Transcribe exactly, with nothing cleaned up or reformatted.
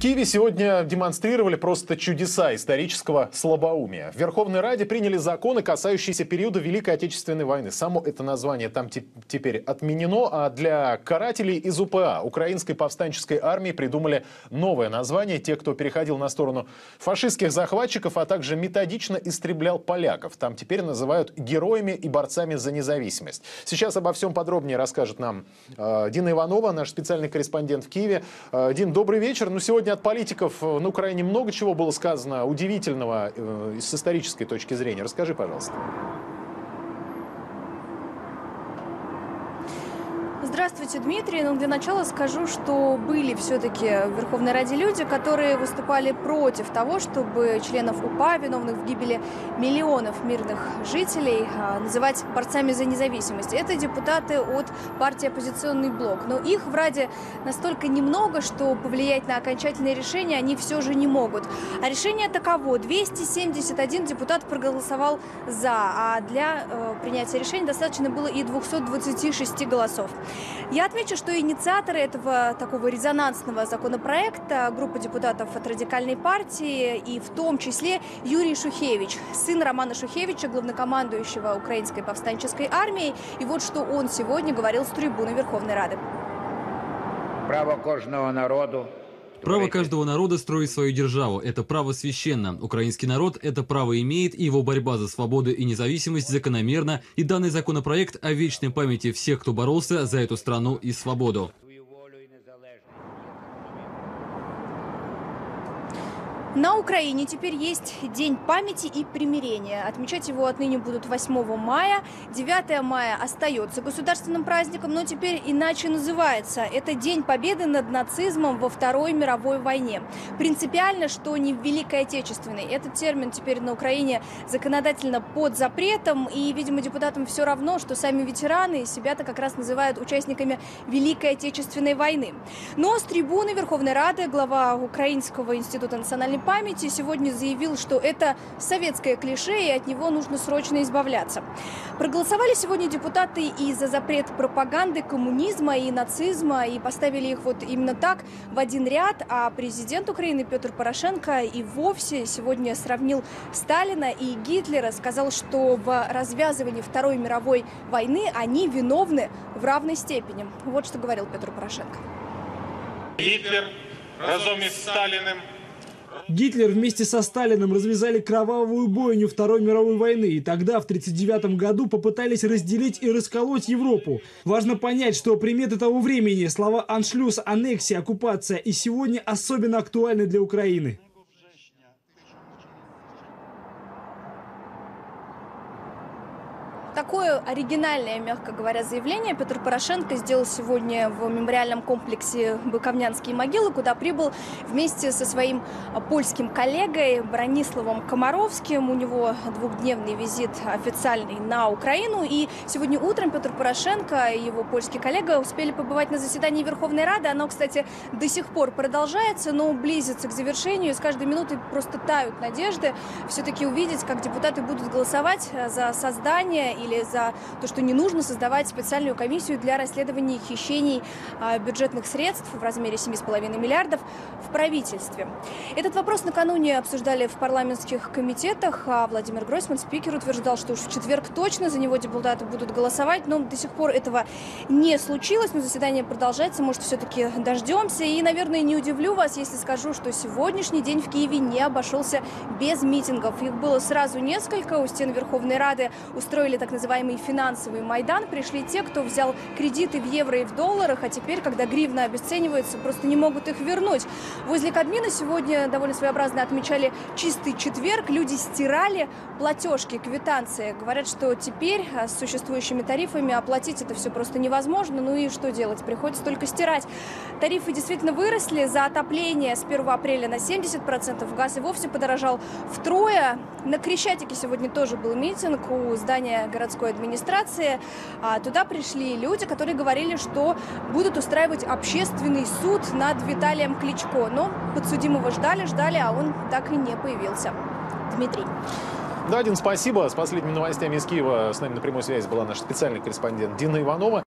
Киеве сегодня демонстрировали просто чудеса исторического слабоумия. В Верховной Раде приняли законы, касающиеся периода Великой Отечественной войны. Само это название там те теперь отменено, а для карателей из УПА, Украинской повстанческой армии, придумали новое название. Те, кто переходил на сторону фашистских захватчиков, а также методично истреблял поляков, там теперь называют героями и борцами за независимость. Сейчас обо всем подробнее расскажет нам э, Дина Иванова, наш специальный корреспондент в Киеве. Э, Дин, добрый вечер. Ну, сегодня от политиков на Украине много чего было сказано удивительного э, с исторической точки зрения. Расскажи, пожалуйста. Здравствуйте, Дмитрий. Ну, для начала скажу, что были все-таки в Верховной Раде люди, которые выступали против того, чтобы членов УПА, виновных в гибели миллионов мирных жителей, называть борцами за независимость. Это депутаты от партии «Оппозиционный блок». Но их в Раде настолько немного, что повлиять на окончательное решение они все же не могут. А решение таково. двести семьдесят один депутат проголосовал «за», а для э, принятия решения достаточно было и двухсот двадцати шести голосов. Я отмечу, что инициаторы этого такого резонансного законопроекта — группа депутатов от Радикальной партии, и в том числе Юрий Шухевич, сын Романа Шухевича, главнокомандующего Украинской повстанческой армией. И вот что он сегодня говорил с трибуны Верховной Рады. Право каждого народу. Право каждого народа строить свою державу – это право священно. Украинский народ это право имеет, и его борьба за свободу и независимость закономерна. И данный законопроект о вечной памяти всех, кто боролся за эту страну и свободу. На Украине теперь есть День памяти и примирения. Отмечать его отныне будут восьмого мая. девятое мая остается государственным праздником, но теперь иначе называется. Это День победы над нацизмом во Второй мировой войне. Принципиально, что не в Великой Отечественной. Этот термин теперь на Украине законодательно под запретом. И, видимо, депутатам все равно, что сами ветераны себя-то как раз называют участниками Великой Отечественной войны. Но с трибуны Верховной Рады глава Украинского института национальной памяти сегодня заявил, что это советское клише, и от него нужно срочно избавляться. Проголосовали сегодня депутаты и за запрет пропаганды коммунизма и нацизма, и поставили их вот именно так в один ряд, а президент Украины Петр Порошенко и вовсе сегодня сравнил Сталина и Гитлера, сказал, что в развязывании Второй мировой войны они виновны в равной степени. Вот что говорил Петр Порошенко. Гитлер разом із Сталиным. Гитлер вместе со Сталиным развязали кровавую бойню Второй мировой войны, и тогда, в тридцать девятом году, попытались разделить и расколоть Европу. Важно понять, что приметы того времени, слова «аншлюз», «аннексия», «оккупация» и сегодня особенно актуальны для Украины. Такое оригинальное, мягко говоря, заявление Петр Порошенко сделал сегодня в мемориальном комплексе Буковнянские могилы, куда прибыл вместе со своим польским коллегой Брониславом Комаровским. У него двухдневный визит официальный на Украину. И сегодня утром Петр Порошенко и его польский коллега успели побывать на заседании Верховной Рады. Оно, кстати, до сих пор продолжается, но близится к завершению. И с каждой минутой просто тают надежды все-таки увидеть, как депутаты будут голосовать за создание или за то, что не нужно создавать специальную комиссию для расследования хищений а, бюджетных средств в размере семи с половиной миллиардов в правительстве. Этот вопрос накануне обсуждали в парламентских комитетах, а Владимир Гройсман, спикер, утверждал, что уж в четверг точно за него депутаты будут голосовать, но до сих пор этого не случилось, но заседание продолжается, может, все-таки дождемся. И, наверное, не удивлю вас, если скажу, что сегодняшний день в Киеве не обошелся без митингов. Их было сразу несколько. У стен Верховной Рады устроили так называемый финансовый майдан. Пришли те, кто взял кредиты в евро и в долларах, а теперь, когда гривна обесценивается, просто не могут их вернуть. Возле Кабмина сегодня довольно своеобразно отмечали чистый четверг. Люди стирали платежки, квитанции. Говорят, что теперь с существующими тарифами оплатить это все просто невозможно. Ну и что делать? Приходится только стирать. Тарифы действительно выросли. За отопление с первого апреля на семьдесят процентов. Газ и вовсе подорожал втрое. На Крещатике сегодня тоже был митинг у здания городской администрации. А туда пришли люди, которые говорили, что будут устраивать общественный суд над Виталием Кличко. Но подсудимого ждали, ждали, а он так и не появился. Дмитрий. Да, Дин, спасибо. С последними новостями из Киева с нами на прямой связи была наша специальный корреспондент Дина Иванова.